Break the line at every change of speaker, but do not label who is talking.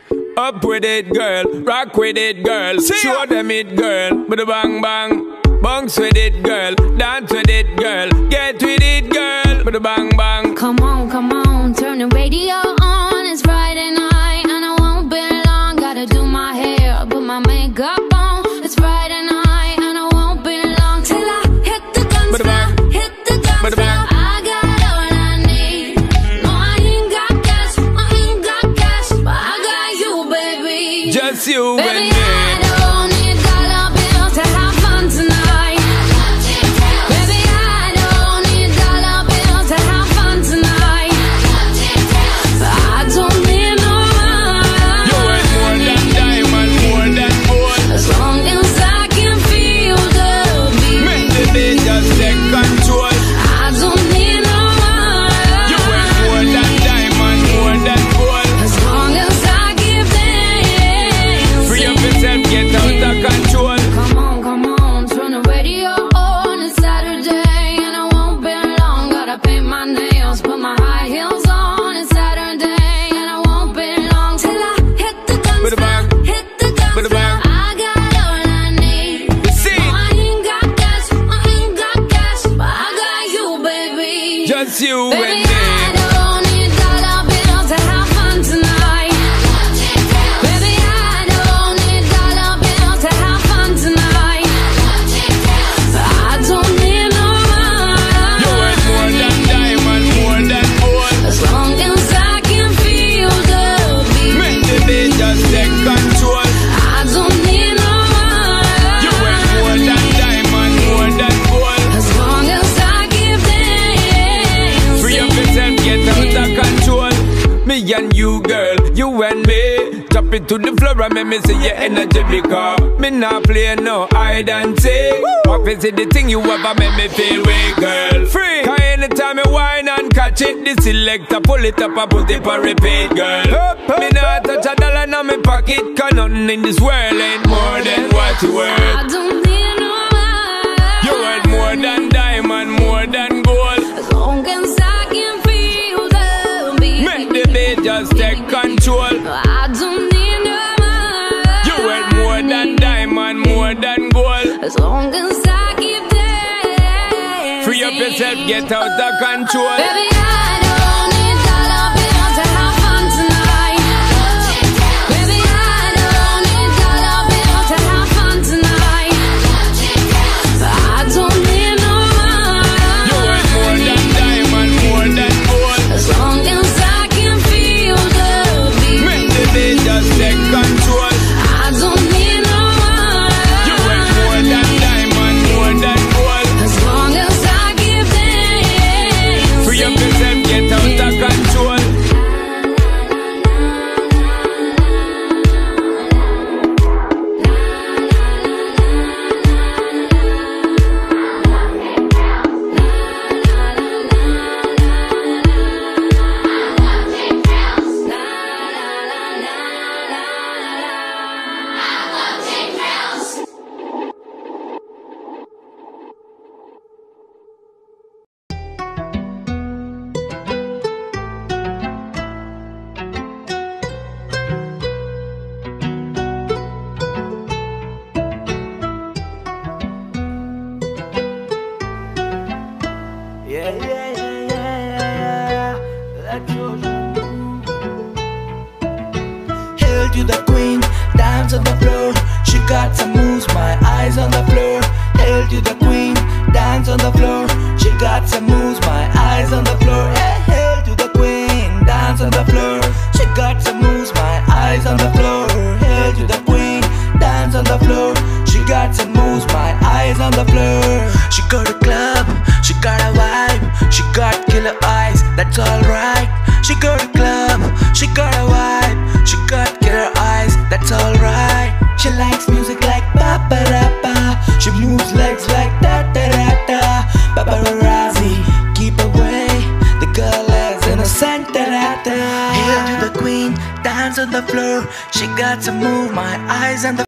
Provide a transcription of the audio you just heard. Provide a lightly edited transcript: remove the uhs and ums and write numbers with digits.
Up with it, girl. Rock with it, girl. Show them it, girl. With a bang bang. Bounce with it, girl. Dance with it, girl. Get with it, girl. With a bang bang.
Come on, turn the radio on. It's Friday night and I won't be long. Gotta do my hair, put my makeup on. It's Friday night and I won't be long till I hit the guns now. Hit the guns now. I got all I need. No, I ain't got cash, but I got you, baby.
Just you
baby,
and me.
I don't need dollar bills to have fun tonight. Baby, I don't need dollar bills to have fun tonight. I don't need no money.
You ain't more than diamond, more than gold.
As long as I can feel the beat.
Make the beat just take control.
I don't need no money.
You ain't more than diamond, more than gold.
As long as I give them.
Free up yourself, get out of control.
Come on, turn the radio on. It's Saturday and I won't be long. Gotta paint my nails, put my high heels on. It's Saturday and I won't be long till I hit the guns now. Hit the guns now. I got all I need.
See?
No, I ain't got cash, but I got you, baby.
Just you
Baby,
and me.
I don't need dollar bills to have fun tonight. Baby, I don't need dollar bills to have fun tonight. I don't need no
You ain't more
money.
than diamond, more than gold.
As long as I can feel the beat.
Make the beat just take control.
I don't need no
You ain't more
money.
than diamond, more than gold.
As long as I give them.
Free up yourself, get out of control. Me and you, girl, you and me. Drop it to the floor and make me see your energy because me not play no hide and seek. What is it the thing you ever make me feel weak, girl? Free. Cause anytime you whine and catch it, the selector pull it up and put it for repeat, girl. Me not touch a dollar in my pocket, cause nothing in this world ain't more than what you worth.
I don't need no money.
You worth more than diamond, more than gold.
As long as I can feel the beat.
Make the beat just take control.
I don't need no money.
You worth more than diamond, more than gold.
As long as I keep dancing.
Free up yourself, get out of control.
Baby, I don't need dollar bills to have fun tonight. Baby, I don't need dollar bills to have fun tonight. I don't need no
You worth more than
money.
diamond, more than gold.
As long as I can feel the beat.
Make the beat just take control.
I don't need no
You worth more than
money.
diamond, more than gold.
As long as I give them.
Free up yourself, get out of control.
Hail to the queen, dance on the floor. She got some moves, my eyes on the floor. Hail to the queen, dance on the floor. She got some moves, my eyes on the floor. Hey, hail to the queen, dance on the floor. She got some moves, my eyes on the floor. Hail to the queen, dance on the floor. She got some moves, my eyes on the floor. She got a club, she got a vibe. She got killer eyes, that's alright. She got a club, she got a vibe. She got killer eyes, that's alright. She likes music like ba-ba-da-ba. She moves legs like da-da-da-da. Paparazzi, keep away. The girl is innocent, da-da-da. Hail to the queen, dance on the floor. She got to move, my eyes on the